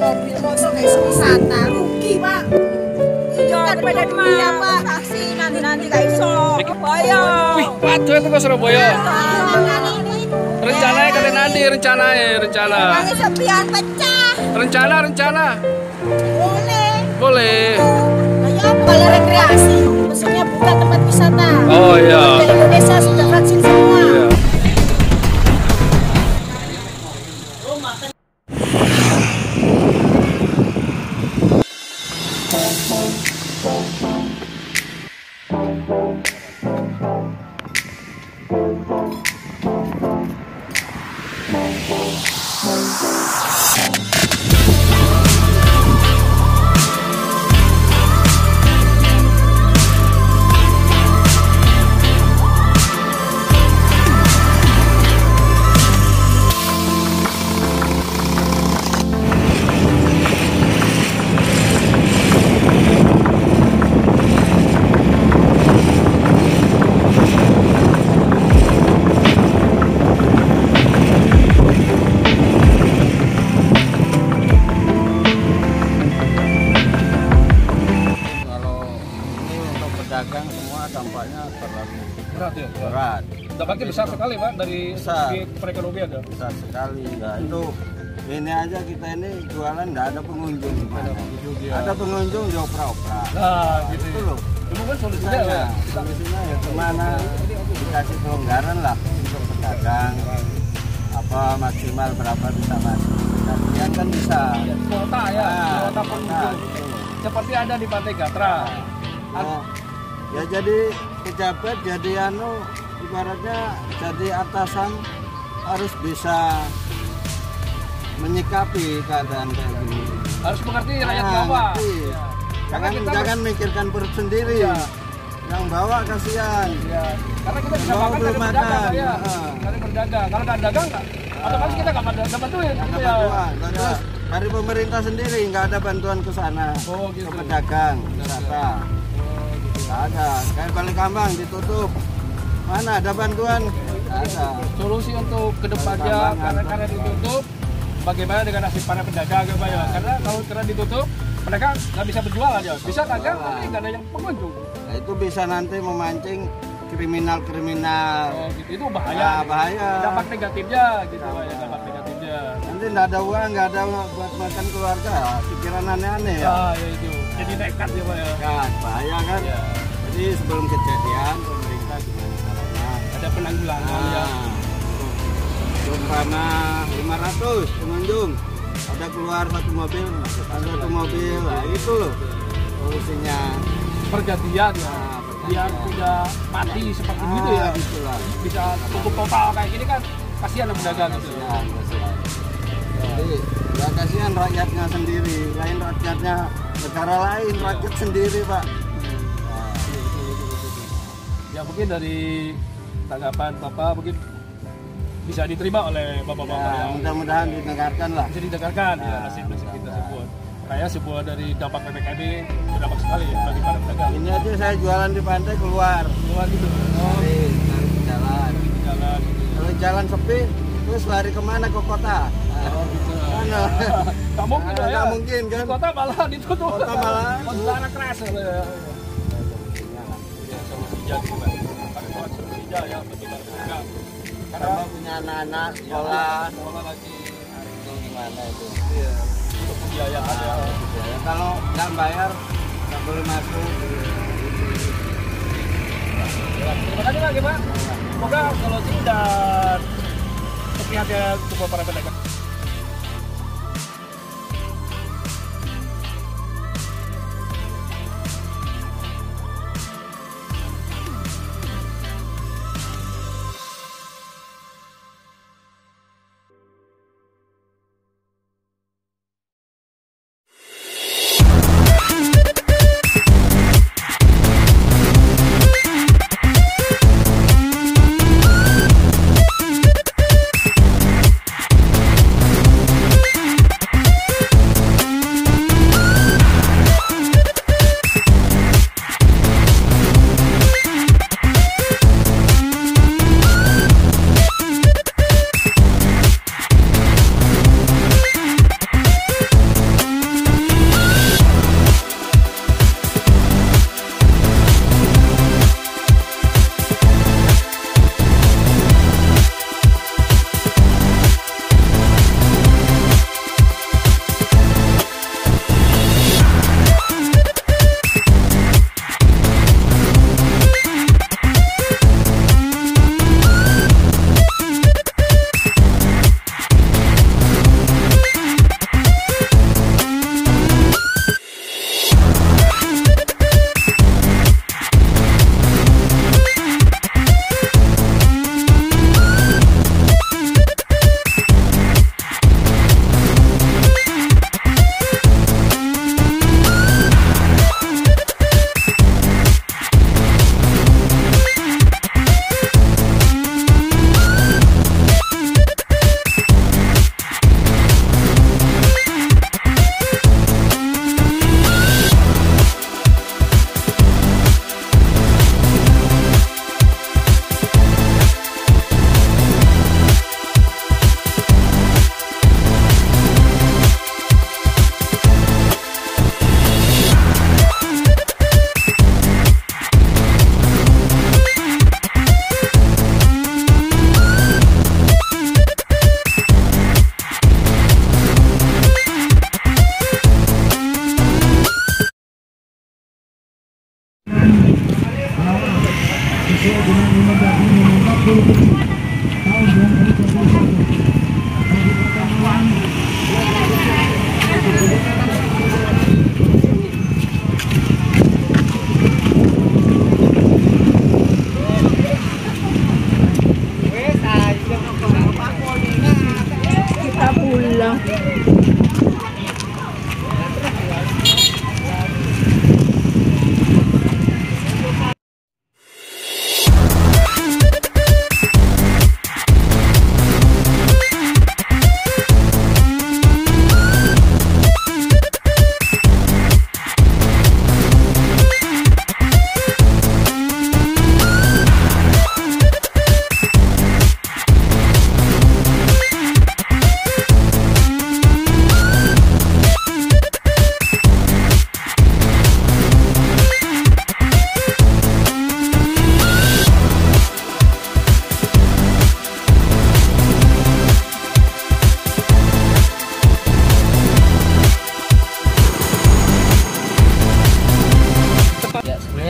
mobil motor kayak wisata rugi Pak. Iya daripada dunia Pak. Taksi nanti gak iso. Surabaya. Wih, waduh itu ke Surabaya. Rencananya kalian nanti rencana. Nanti sepian pecah. Rencana. Boleh. Kayak apa kalau rekreasi? Maksudnya buka tempat wisata. Oh iya. Di Indonesia sudah vaksin semua. Iya. Dagang semua dampaknya terlalu berat. Dampaknya besar sekali Pak dari segi perekonomian ya. Besar sekali ya. Itu ini aja kita ini jualan nggak ada pengunjung gimana? Ada pengunjung dioprak-oprak. Nah gitu. Itu loh. Itu kan solusinya ya. Solusinya ya gimana? Dikasih kelonggaran lah untuk pedagang. Apa maksimal berapa bisa masuk? Kalian kan bisa. Kuota ya. Kuota pengunjung. Seperti ada di Pantai Gatra. Ya jadi pejabat, jadi ibaratnya jadi atasan harus bisa menyikapi keadaan kayak gini. Harus mengerti rakyat bawah. Ya. Jangan mikirkan perut sendiri. Ya. Yang bawa kasihan. Ya. Karena kita bisa makan dari berdagang ya. Dari berdagang. Kalau nggak dagang otomatis kita nggak dapat duit. Terus dari pemerintah sendiri nggak ada bantuan ke sana. Oh, gitu. Ke pedagang, wisata. Nggak ada, kayak Balikambang ditutup. Mana ada bantuan? Nggak ada. Solusi untuk kedepannya karena ditutup, bagaimana dengan nasib para pedagang Pak ya? Karena kalau karena ditutup, mereka nggak bisa berjualan ya. Bisa dagang tapi nggak ada yang pengunjung. Nah, itu bisa nanti memancing kriminal. Oh, gitu. Itu bahaya. Bahaya. Dampak negatifnya gitu Pak ya, dampak negatifnya. Nanti nggak ada uang, nggak ada buat makan keluarga, pikiran aneh-aneh ya. Ya itu. Jadi nekat ya Pak ya. Kan, bahaya kan. Ya. Jadi sebelum kejadian pemerintah gimana caranya? Ada penanggulangan ya. Umpama 500 pengunjung, ada keluar satu mobil, nah itu loh solusinya. Pergantian ya. Biar tidak mati seperti itu ya. Itulah. Bisa tutup total kayak gini kan kasihan yang pedagang gitu. Jadi ya kasihan rakyatnya sendiri, lain rakyatnya negara lain, rakyat sendiri Pak. Ya mungkin dari tanggapan Bapak mungkin bisa diterima oleh Bapak-bapak ya, mudah-mudahan didengarkan lah. Bisa didengarkan ya nasib-nasib kita tersebut. Kayak sebuah dari dampak PPKM berdampak sekali ya bagi para pedagang. Ini aja saya jualan di pantai keluar gitu. Lari jalan. Kalau jalan sepi, terus lari kemana ke kota? Gitu. Mana? Nggak mungkin ya. Nggak mungkin kan? Di kota malah ditutup. Kota malah. Kontranya keras ya. Jadi ya betul pedagang. Karena punya anak-anak sekolah lagi. Itu gimana itu? Iya. Untuk pembiayaan ya. Kalau nggak bayar nggak boleh masuk. Terima kasih Pak Gimana? Semoga solusi dan sepihatnya untuk para pedagang.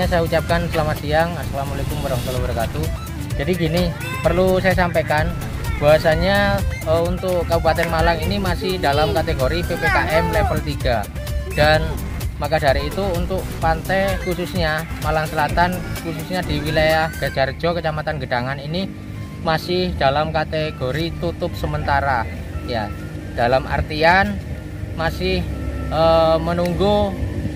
sebelumnya saya ucapkan selamat siang. Assalamualaikum warahmatullahi wabarakatuh. Jadi gini, perlu saya sampaikan bahwasanya untuk Kabupaten Malang ini masih dalam kategori PPKM level 3. Dan maka dari itu untuk pantai khususnya Malang Selatan, khususnya di wilayah Gajarjo, Kecamatan Gedangan ini masih dalam kategori tutup sementara. Ya, dalam artian masih menunggu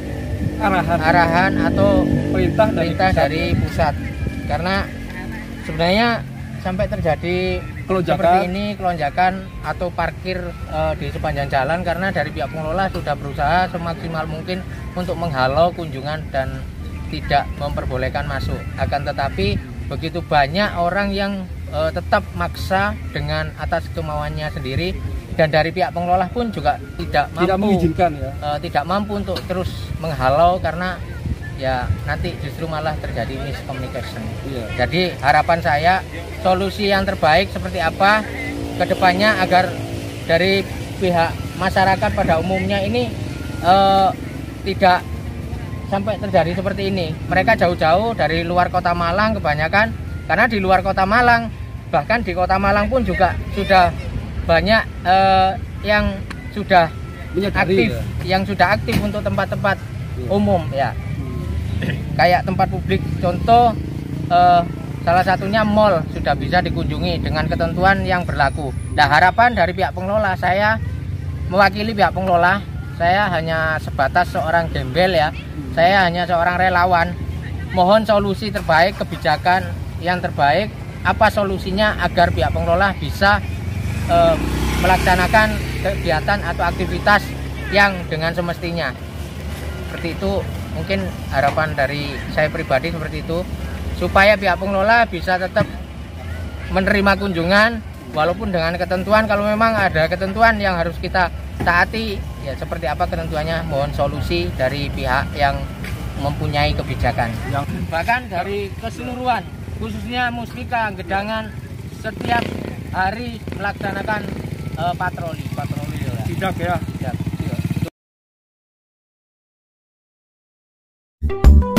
arahan atau perintah dari pusat. Karena sebenarnya sampai terjadi seperti ini kelonjakan atau parkir di sepanjang jalan karena dari pihak pengelola sudah berusaha semaksimal mungkin untuk menghalau kunjungan dan tidak memperbolehkan masuk. Akan tetapi begitu banyak orang yang tetap maksa dengan atas kemauannya sendiri, dan dari pihak pengelola pun juga tidak mengizinkan ya. Tidak mampu untuk terus menghalau karena ya nanti justru malah terjadi miscommunication. Jadi harapan saya solusi yang terbaik seperti apa ke depannya agar dari pihak masyarakat pada umumnya ini tidak sampai terjadi seperti ini. Mereka jauh-jauh dari luar kota Malang kebanyakan, karena di luar kota Malang bahkan di kota Malang pun juga sudah banyak yang sudah aktif, yang sudah aktif untuk tempat-tempat umum ya. Kayak tempat publik, contoh salah satunya mall sudah bisa dikunjungi dengan ketentuan yang berlaku. Nah, harapan dari pihak pengelola, saya mewakili pihak pengelola, saya hanya sebatas seorang gembel ya. Saya hanya seorang relawan. Mohon solusi terbaik, kebijakan yang terbaik, apa solusinya agar pihak pengelola bisa melaksanakan kegiatan atau aktivitas yang dengan semestinya. Seperti itu mungkin harapan dari saya pribadi, seperti itu, supaya pihak pengelola bisa tetap menerima kunjungan walaupun dengan ketentuan. Kalau memang ada ketentuan yang harus kita taati, ya seperti apa ketentuannya, mohon solusi dari pihak yang mempunyai kebijakan. Bahkan dari keseluruhan, khususnya Muslika Gedangan, setiap hari melaksanakan patroli ya. Sidak ya. Sidak.